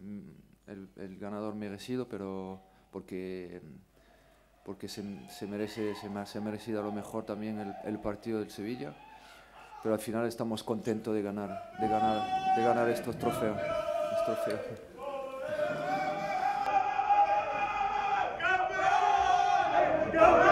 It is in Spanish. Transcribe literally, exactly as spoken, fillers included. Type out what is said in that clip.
el, el ganador merecido, pero porque, porque se, se merece, se, se ha merecido a lo mejor también el, el partido del Sevilla. Pero al final estamos contentos de ganar, de ganar, de ganar estos trofeos. Estos trofeos. ¡Campeón!